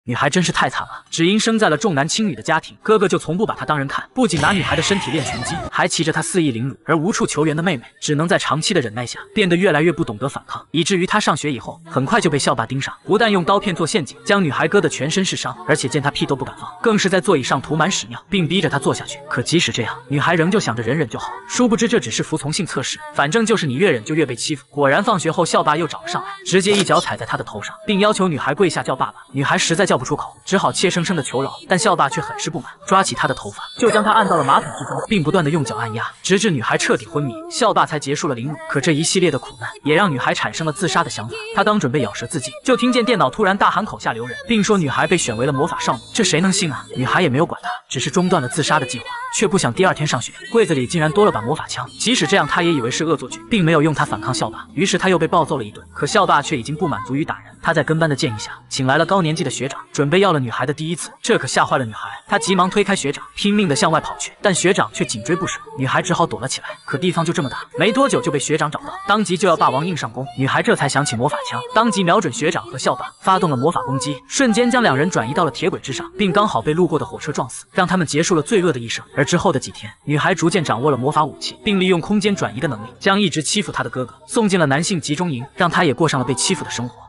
女孩真是太惨了，只因生在了重男轻女的家庭，哥哥就从不把她当人看，不仅拿女孩的身体练拳击，还骑着她肆意凌辱，而无处求援的妹妹只能在长期的忍耐下变得越来越不懂得反抗，以至于她上学以后很快就被校霸盯上，不但用刀片做陷阱将女孩割得全身是伤，而且见她屁都不敢放，更是在座椅上涂满屎尿，并逼着她坐下去。可即使这样，女孩仍旧想着忍忍就好，殊不知这只是服从性测试，反正就是你越忍就越被欺负。果然放学后校霸又找了上来，直接一脚踩在她的头上，并要求女孩跪下叫爸爸。女孩实在叫不出口，只好怯生生的求饶，但校霸却很是不满，抓起她的头发就将她按到了马桶之中，并不断的用脚按压，直至女孩彻底昏迷，校霸才结束了凌辱。可这一系列的苦难也让女孩产生了自杀的想法，她刚准备咬舌自尽，就听见电脑突然大喊口下留人，并说女孩被选为了魔法少女。这谁能信啊？女孩也没有管她，只是中断了自杀的计划。却不想第二天上学，柜子里竟然多了把魔法枪，即使这样她也以为是恶作剧，并没有用它反抗校霸，于是她又被暴揍了一顿。可校霸却已经不满足于打人，他在跟班的建议下请来了高年级的学长，准备要了女孩的第一次，这可吓坏了女孩，她急忙推开学长，拼命的向外跑去，但学长却紧追不舍，女孩只好躲了起来。可地方就这么大，没多久就被学长找到，当即就要霸王硬上弓。女孩这才想起魔法枪，当即瞄准学长和校霸发动了魔法攻击，瞬间将两人转移到了铁轨之上，并刚好被路过的火车撞死，让他们结束了罪恶的一生。而之后的几天，女孩逐渐掌握了魔法武器，并利用空间转移的能力，将一直欺负她的哥哥送进了男性集中营，让他也过上了被欺负的生活。